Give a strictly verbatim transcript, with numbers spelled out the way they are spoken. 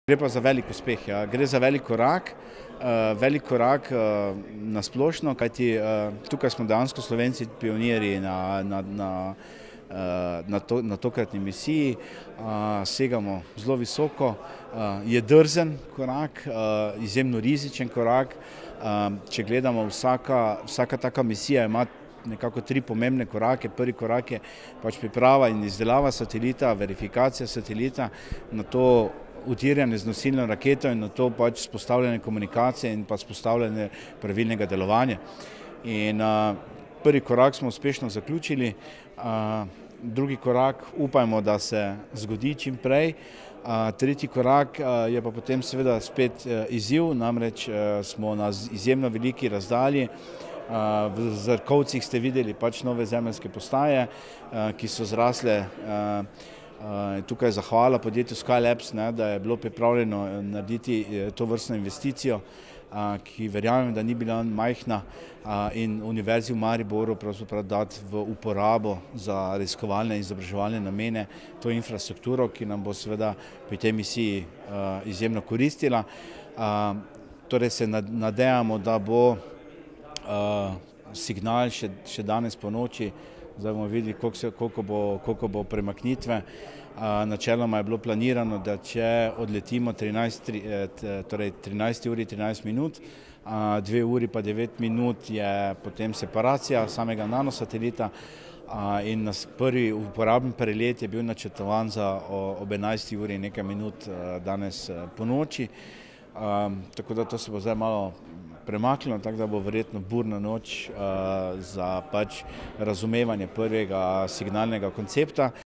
Gre pa za velik uspeh, ja. Gre za velik korak, uh, velik korak uh, na splošno, kajti uh, tukaj smo dejansko Slovenci pionirji na, na, na, uh, na, to, na tokratni misiji, uh, segamo zelo visoko, uh, je drzen korak, uh, izjemno rizičen korak. Uh, če gledamo, vsaka, vsaka taka misija ima nekako tri pomembne korake. Prvi korak je pač priprava in izdelava satelita, verifikacija satelita, na to utirjanje z nosilno raketo in na to pač spostavljanje komunikacije in pa spostavljanje pravilnega delovanja. In uh, prvi korak smo uspešno zaključili, uh, drugi korak upajmo, da se zgodi čim prej. Uh, tretji korak uh, je pa potem seveda spet uh, izziv, namreč uh, smo na izjemno veliki razdalji. Uh, v Zrkovcih ste videli pač nove zemeljske postaje, uh, ki so zrasle. Uh, Uh, tukaj zahvala podjetju Skylabs, ne, da je bilo pripravljeno narediti to vrstno investicijo, uh, ki verjamem, da ni bila majhna, uh, in Univerzi v Mariboru pravzaprav dati v uporabo za raziskovalne in izobraževalne namene to infrastrukturo, ki nam bo seveda pri tej misiji uh, izjemno koristila. Uh, torej se nadejamo, da bo uh, signal še, še danes po noči. Zdaj bomo videli, koliko, se, koliko, bo, koliko bo premaknitve. Načeloma je bilo planirano, da če odletimo trinajst, torej trinajst uri trinajst minut, dve uri pa devet minut je potem separacija samega nanosatelita in prvi uporaben prelet je bil načrtovan za ob enajsti uri nekaj minut danes po noči. Tako da to se bo zdaj malo premaknilo, tako da bo verjetno burna noč uh, za pač razumevanje prvega signalnega koncepta.